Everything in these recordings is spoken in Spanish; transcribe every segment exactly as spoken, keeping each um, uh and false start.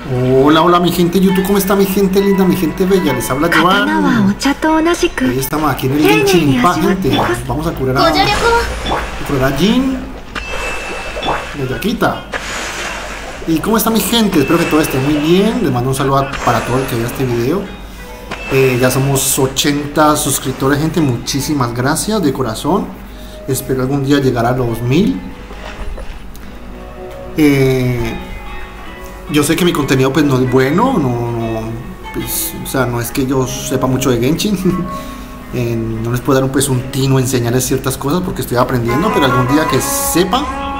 Hola, hola mi gente YouTube, ¿cómo está mi gente linda, mi gente bella? Les habla Joan. Hoy estamos aquí en el Genshin Impact, gente. Vamos a curar a, a curar a Jin de Yaquita. ¿Y cómo está mi gente? Espero que todo esté muy bien. Les mando un saludo a, para todo el que vea este video. eh, Ya somos ochenta suscriptores, gente. Muchísimas gracias de corazón. Espero algún día llegar a los mil. Eh... Yo sé que mi contenido pues no es bueno, no, no, pues, o sea, no es que yo sepa mucho de Genshin. eh, no les puedo dar un, pues, un tino, enseñarles ciertas cosas porque estoy aprendiendo, pero algún día que sepa,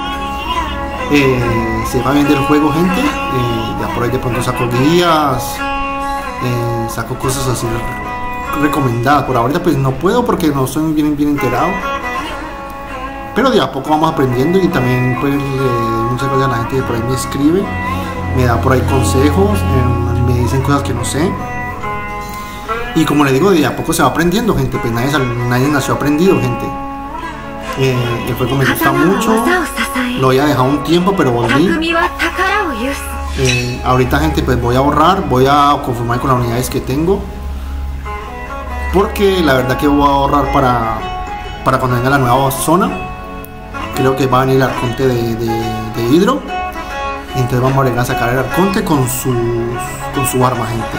eh, sepa bien del juego, gente, eh, ya por ahí de pronto saco guías, eh, saco cosas así recomendadas. Por ahorita pues no puedo porque no estoy bien, bien enterado, pero de a poco vamos aprendiendo. Y también pues eh, muchas gracias a la gente que por ahí me escribe, me da por ahí consejos, eh, me dicen cosas que no sé. Y como les digo, de a poco se va aprendiendo, gente. Pues nadie, nadie nació aprendido, gente. Eh, el juego me gusta mucho. Lo había dejado un tiempo, pero volví. Eh, ahorita, gente, pues voy a ahorrar. Voy a conformar con las unidades que tengo. Porque la verdad que voy a ahorrar para, para cuando venga la nueva zona. Creo que va a venir el arconte de, de, de hidro. Entonces vamos a ir a sacar el arconte con, sus, con su arma, gente.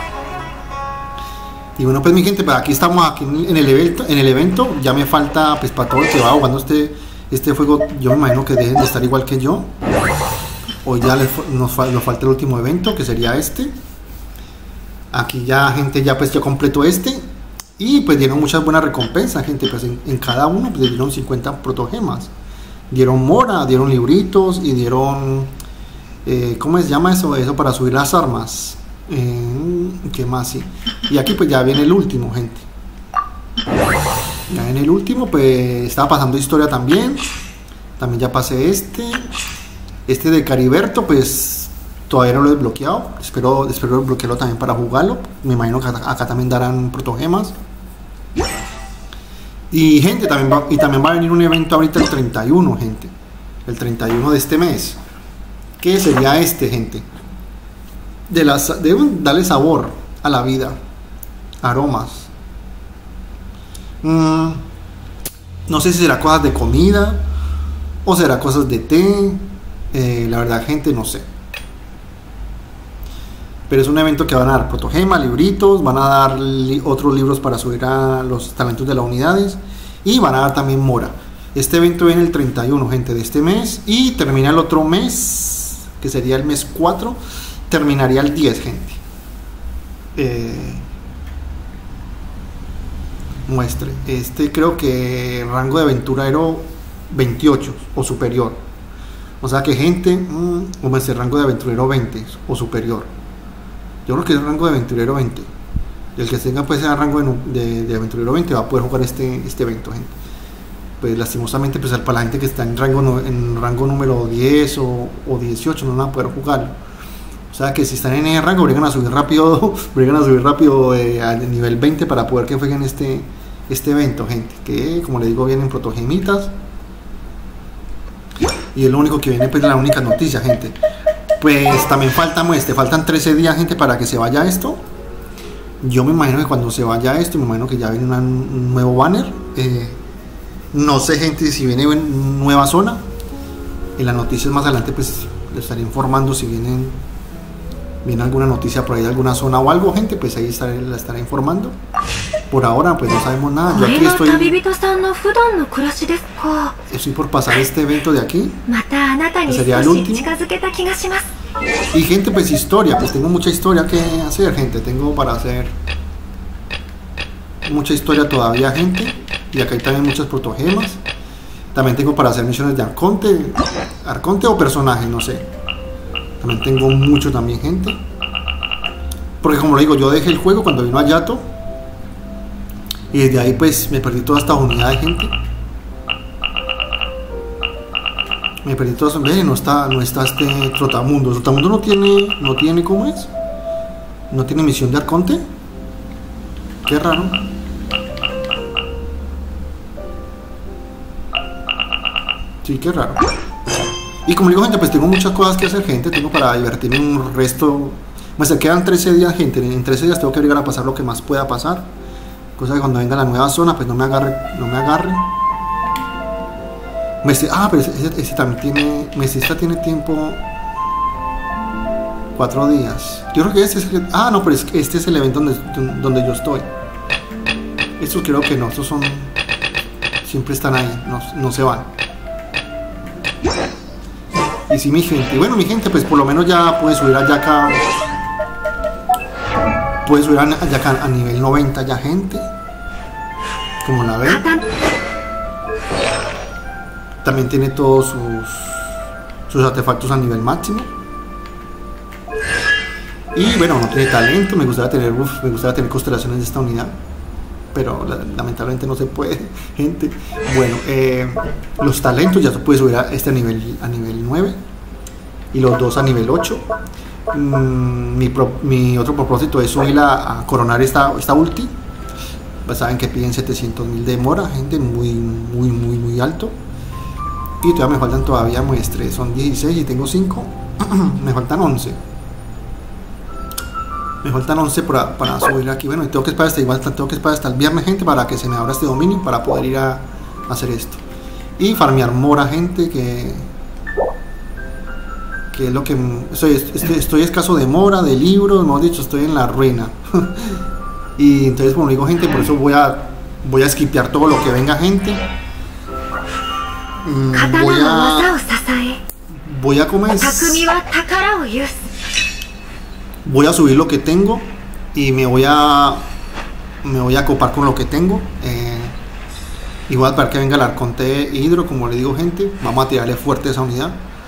Y bueno, pues mi gente, pues aquí estamos aquí en el evento, en el evento. Ya me falta, pues para todo el que va jugando este, este juego, yo me imagino que deben de estar igual que yo. Hoy ya les, nos, nos falta el último evento, que sería este. Aquí ya, gente, ya pues yo completo este. Y pues dieron muchas buenas recompensas, gente. Pues en, en cada uno pues dieron cincuenta protogemas. Dieron mora, dieron libritos y dieron... Eh, ¿Cómo se llama eso? Eso para subir las armas. Eh, ¿Qué más? Sí. Y aquí pues ya viene el último, gente. Ya viene el último, pues estaba pasando historia también. También ya pasé este. Este de Cariberto, pues todavía no lo he desbloqueado. Espero, espero desbloquearlo también para jugarlo. Me imagino que acá, acá también darán protogemas. Y gente, también va, y también va a venir un evento ahorita el treinta y uno, gente. El treinta y uno de este mes. ¿Qué sería este, gente? De las, de un, darle sabor a la vida, aromas. Mm, no sé si será cosas de comida o será cosas de té. Eh, la verdad, gente, no sé. Pero es un evento que van a dar protogema, libritos, van a dar li otros libros para subir a los talentos de las unidades y van a dar también mora. Este evento viene el treinta y uno, gente, de este mes y termina el otro mes, que sería el mes cuatro, terminaría el diez, gente. Eh, muestre. Este creo que rango de aventurero veintiocho o superior. O sea que, gente, mmm, como es el rango de aventurero veinte o superior. Yo creo que es el rango de aventurero veinte. Y el que tenga pues ese rango de, de, de aventurero veinte va a poder jugar este, este evento, gente. Pues lastimosamente pues para la gente que está en rango, en rango número diez o, o dieciocho no van a poder jugarlo. O sea que si están en ese rango, vengan a subir rápido, vengan a subir rápido eh, al nivel veinte para poder que jueguen este, este evento, gente. Que como les digo, vienen protogemitas. Y es lo único que viene, pues la única noticia, gente. Pues también falta este, faltan trece días, gente, para que se vaya esto. Yo me imagino que cuando se vaya esto, me imagino que ya viene una, un nuevo banner. Eh, No sé, gente, si viene nueva zona. En las noticias más adelante pues les estaré informando si vienen viene alguna noticia por ahí de alguna zona o algo, gente, pues ahí estaré, la estaré informando. Por ahora pues no sabemos nada. Yo aquí estoy Estoy por pasar este evento de aquí, que sería el último. Y gente, pues historia, pues tengo mucha historia que hacer, gente. Tengo para hacer mucha historia todavía, gente. Y acá hay también muchos protogemas. También tengo para hacer misiones de arconte. Arconte o personaje, no sé. También tengo mucho también, gente. Porque como lo digo, yo dejé el juego cuando vino a Yato. Y desde ahí pues me perdí todas estas unidades, gente. Me perdí todas. Ve, no está, no está este Trotamundo. Trotamundo no tiene, no tiene, ¿cómo es? No tiene misión de arconte. Qué raro. Sí, qué raro. Y como digo, gente, pues tengo muchas cosas que hacer, gente. Tengo para divertirme un resto. Me se quedan trece días, gente. En trece días tengo que llegar a pasar lo que más pueda pasar. Cosa que cuando venga la nueva zona, pues no me agarre. No me agarre. Messi, ah, pero ese, ese, ese también tiene. Mesista tiene tiempo. Cuatro días. Yo creo que este es el. Ah, no, pero es que este es el evento donde, donde yo estoy. Estos creo que no. Estos son. Siempre están ahí. No, no se van. Y sí, mi gente, bueno, mi gente, pues por lo menos ya puede subir a Yaka. Puede subir a Yaka a nivel noventa ya, gente. Como la ven. También tiene todos sus sus artefactos a nivel máximo. Y bueno, no tiene talento. Me gustaría tener, uf, me gustaría tener constelaciones de esta unidad, pero la, lamentablemente no se puede, gente. Bueno, eh, los talentos ya se puede subir a este a nivel, a nivel nueve y los dos a nivel ocho. Mm, mi, pro, mi otro propósito es subirla a coronar esta, esta ulti. Pues saben que piden setecientos mil de mora, gente, muy, muy, muy, muy alto. Y todavía me faltan todavía muestres, son dieciséis y tengo cinco. Me faltan once. Me faltan once para, para subir aquí. Bueno, y tengo que esperar hasta igual, tengo que esperar hasta el viernes, gente, para que se me abra este dominio para poder ir a, a hacer esto. Y farmear mora, gente, que que es lo que estoy, estoy, estoy escaso de mora, de libros, mejor dicho, estoy en la ruina. Y entonces, como digo, gente, por eso voy a voy a skipear todo lo que venga, gente. Mm, voy a voy a comenzar. Voy a subir lo que tengo y me voy a me voy a copar con lo que tengo. Eh, igual para que venga el arconte hidro, como le digo, gente, vamos a tirarle fuerte a esa unidad.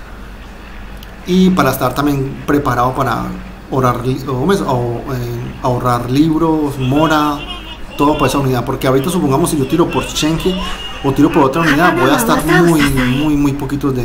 Y para estar también preparado para ahorrar, o, o, eh, ahorrar libros, mora, todo por esa unidad. Porque ahorita supongamos si yo tiro por Shenhe o tiro por otra unidad, voy a estar muy, muy, muy poquitos de...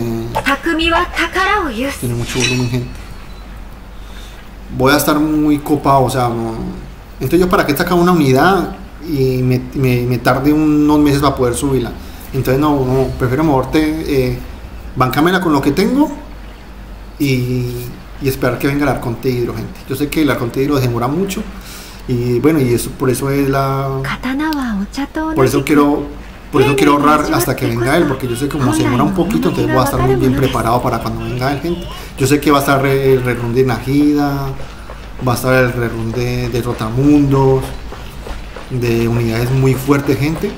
Tiene mucho volumen, gente. Voy a estar muy copado, o sea, no. Entonces yo para qué sacar una unidad y me, me, me tarde unos meses para poder subirla. Entonces no, no prefiero moverte, eh, bancámela con lo que tengo y, y esperar que venga el arconte hidro, gente. Yo sé que el arconte hidro demora mucho y bueno, y eso por eso es la... Por eso quiero, por eso quiero ahorrar hasta que venga él, porque yo sé que como se demora un poquito, entonces voy a estar muy bien preparado para cuando venga él, gente. Yo sé que va a estar el rerun de Najida, va a estar el rerun de, de Rotamundos, de unidades muy fuertes, gente.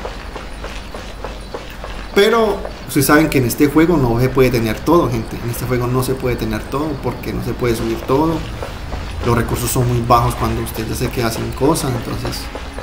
Pero ustedes saben que en este juego no se puede tener todo, gente. En este juego no se puede tener todo porque no se puede subir todo. Los recursos son muy bajos cuando usted ya se queda sin cosas, entonces...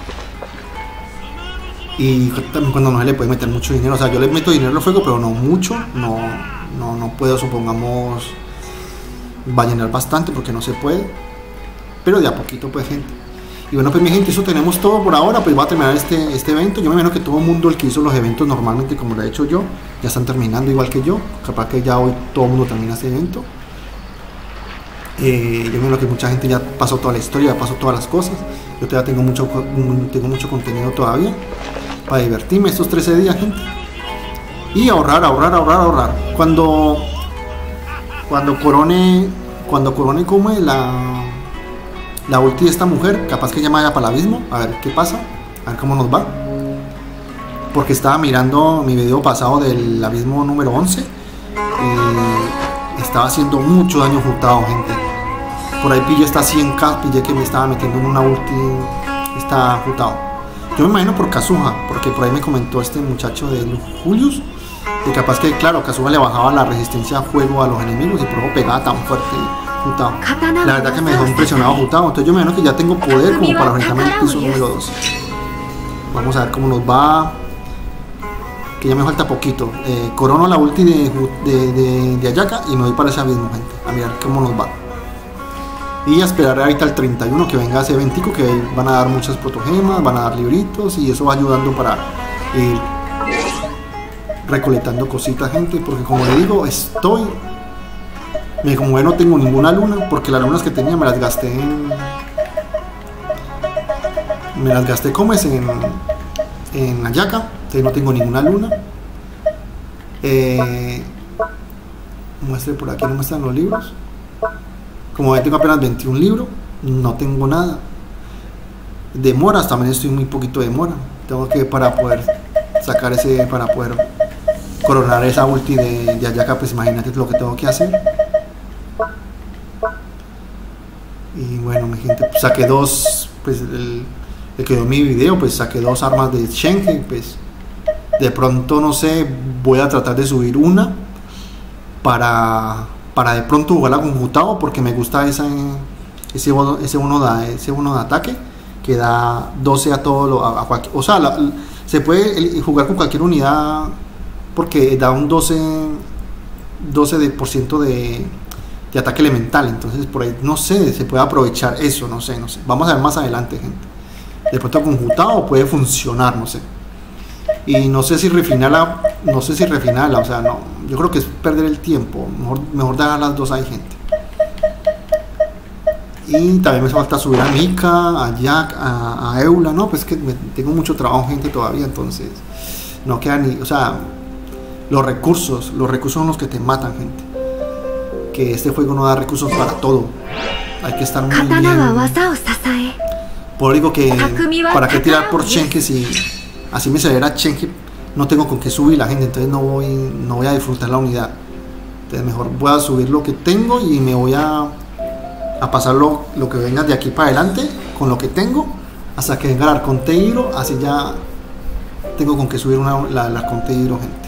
Y también cuando no se le puede meter mucho dinero, o sea, yo le meto dinero al juego, pero no mucho, no, no, no puedo, supongamos, ballenar bastante porque no se puede, pero de a poquito, pues, gente. Y bueno, pues mi gente, eso tenemos todo por ahora. Pues voy a terminar este, este evento. Yo me imagino que todo el mundo, el que hizo los eventos normalmente como lo he hecho yo, ya están terminando igual que yo. Capaz que ya hoy todo el mundo termina este evento. Eh, yo me imagino que mucha gente ya pasó toda la historia, ya pasó todas las cosas. Yo todavía tengo mucho, tengo mucho contenido todavía para divertirme estos trece días, gente. Y ahorrar, ahorrar, ahorrar, ahorrar. Cuando cuando corone, cuando corone como la la ulti de esta mujer, capaz que ya me vaya para el abismo, a ver qué pasa, a ver cómo nos va. Porque estaba mirando mi video pasado del abismo número once y estaba haciendo mucho daño juntado, gente. Por ahí pillé hasta cien K, pillé que me estaba metiendo en una ulti, está juntado. Yo me imagino por Kazuha, porque por ahí me comentó este muchacho de Julius, que capaz que, claro, Kazuha le bajaba la resistencia a fuego a los enemigos y por eso pegaba tan fuerte Jutao. La verdad que me dejó impresionado Jutao. Entonces yo me imagino que ya tengo poder como para enfrentarme al piso número dos. Vamos a ver cómo nos va. Que ya me falta poquito. Eh, corono la ulti de, de, de, de Ayaka y me voy para ese abismo, gente. A mirar cómo nos va. Y a esperar ahorita el treinta y uno que venga ese eventico, que van a dar muchas protogemas, van a dar libritos y eso va ayudando para ir recolectando cositas, gente. Porque como le digo, estoy... Me como no tengo ninguna luna, porque las lunas que tenía me las gasté en... Me las gasté como es en... En Ayaka, entonces no tengo ninguna luna. Eh, muestre por aquí, no muestran los libros. Como ya tengo apenas veintiún libros, no tengo nada. Demoras, también estoy muy poquito de demora. Tengo que, para poder sacar ese, para poder coronar esa ulti de, de Ayaka, pues imagínate lo que tengo que hacer. Y bueno, mi gente, pues saqué dos, pues el, el que dio mi video, pues saqué dos armas de Shenhe, pues de pronto, no sé, voy a tratar de subir una para, para de pronto jugarla con Jutao, porque me gusta esa, ese, ese, uno de, ese uno de ataque que da doce a todo lo, a, a cualquier, o sea, la, se puede jugar con cualquier unidad porque da un doce por ciento de, de ataque elemental, entonces por ahí no sé, se puede aprovechar eso, no sé, no sé, vamos a ver más adelante, gente. De pronto con Jutao puede funcionar, no sé. Y no sé si refinarla, no sé si refinarla, o sea, no, yo creo que es perder el tiempo, mejor, mejor dar a las dos ahí, gente. Y también me falta subir a Mika, a Jack, a, a Eula, no, pues que me, tengo mucho trabajo, gente, todavía, entonces no queda ni, o sea, los recursos, los recursos son los que te matan, gente. Que este juego no da recursos para todo, hay que estar muy bien. Por eso digo que, ¿para qué tirar por Shenhe si así me saliera Shenhe? No tengo con qué subir la gente, entonces no voy, no voy a disfrutar la unidad. Entonces mejor voy a subir lo que tengo y me voy a a pasar lo, lo que venga de aquí para adelante con lo que tengo hasta que venga el Arconte Hidro, así ya tengo con que subir una, la, la Arconte Hidro, gente.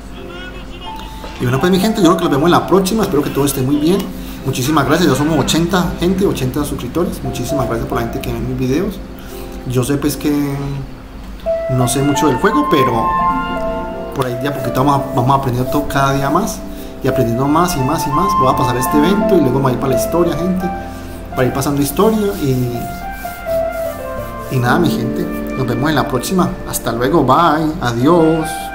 Y bueno, pues mi gente, yo creo que nos vemos en la próxima, espero que todo esté muy bien. Muchísimas gracias, ya somos ochenta gente, ochenta suscriptores. Muchísimas gracias por la gente que ve mis videos. Yo sé pues que no sé mucho del juego, pero por ahí de a poquito vamos, vamos aprendiendo todo cada día más y aprendiendo más y más y más. Voy a pasar este evento y luego me voy a ir para la historia, gente, para ir pasando historia y y nada, mi gente, nos vemos en la próxima. Hasta luego, bye, adiós.